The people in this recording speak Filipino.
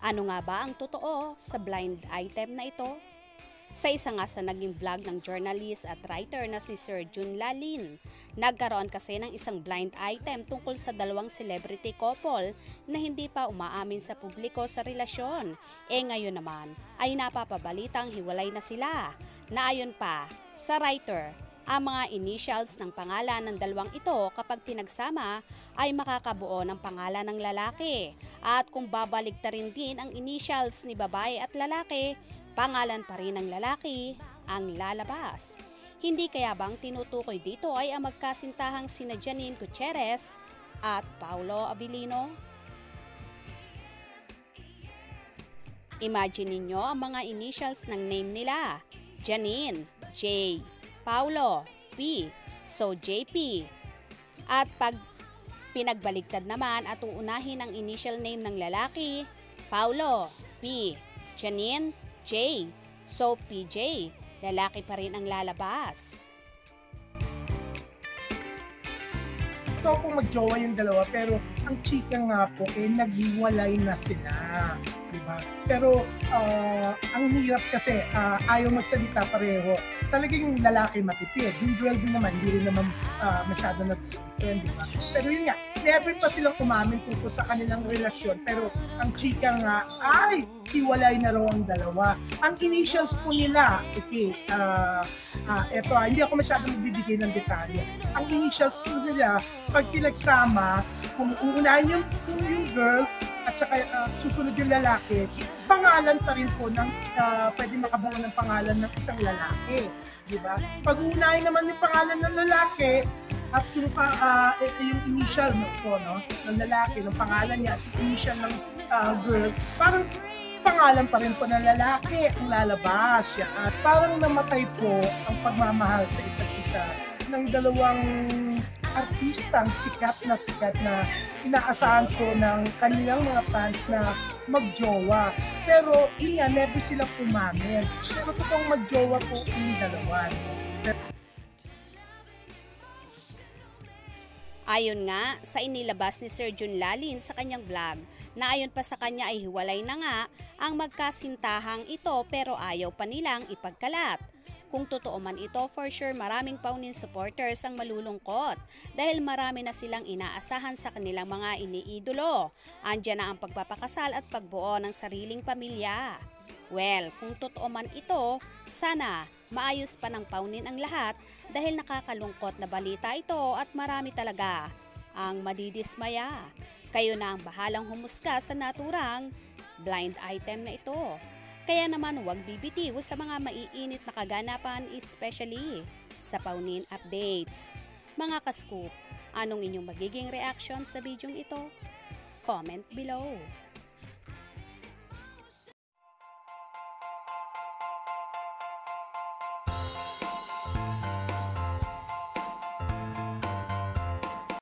Ano nga ba ang totoo sa blind item na ito? Sa isa nga sa naging vlog ng journalist at writer na si Sir Jun Lalin, nagkaroon kasi ng isang blind item tungkol sa dalawang celebrity couple na hindi pa umaamin sa publiko sa relasyon. Ngayon naman ay napapabalitang hiwalay na sila. Na ayon pa sa writer, ang mga initials ng pangalan ng dalawang ito kapag pinagsama ay makakabuo ng pangalan ng lalaki. At kung babaligtarin din ang initials ni babae at lalaki, pangalan pa rin ng lalaki ang lalabas. Hindi kaya bang tinutukoy dito ay ang magkasintahang sina Janine Gutierrez at Paulo Avellino? Imagine ninyo ang mga initials ng name nila. Janine, J. Paulo, P. So JP. At pag pinagbaligtad naman at uunahin ang initial name ng lalaki, Paulo, P. Janine, J. So PJ. Lalaki pa rin ang lalabas. Ito po magjowa yung dalawa pero ang chika nga po naghiwalay na sila, di ba? Pero ang hirap kasi ayaw magsalita pareho. Talagang yung lalaki matipid, yung girl din naman hindi rin naman masyado natipid, di ba? Pero yun nga, never pa silang umamin tungkol sa kanilang relasyon pero ang chika nga ay hiwalay na raw ang dalawa. Ang initials po nila, okay, eto hindi ako masyadong magbibigay ng detalye. Ang initials po nila, pag pinagsama, kung uunahin yung girl at saka susunod yung lalaki, pangalan pa rin po ng pwede makabuo ng pangalan ng isang lalaki, di ba? Pag uunahin naman yung pangalan ng lalaki at yung initial ng lalaki, ng pangalan niya at initial ng girl, parang pangalan pa rin po ng lalaki ang lalabas siya. At parang namatay po ang pagmamahal sa isa't isa ng dalawang artistang sikat na inaasahan po ng kanilang mga fans na magjowa. Pero yun nga, never silang umamin. Pero totoong magjowa po yung dalawa. Ayon nga sa inilabas ni Sir Jun Lalin sa kanyang vlog, na ayon pa sa kanya ay hiwalay na nga ang magkasintahang ito pero ayaw pa nilang ipagkalat. Kung totoo man ito, for sure maraming Paunin supporters ang malulungkot dahil marami na silang inaasahan sa kanilang mga iniidolo. Andiyan na ang pagpapakasal at pagbuo ng sariling pamilya. Well, kung totoo man ito, sana maayos pa ng Paunin ang lahat dahil nakakalungkot na balita ito at marami talaga ang madidismaya. Kayo na ang bahalang humusga sa naturang blind item na ito. Kaya naman huwag bibitiw sa mga maiinit na kaganapan, especially sa Paunin updates. Mga ka-scoop, anong inyong magiging reaction sa bidyong ito? Comment below.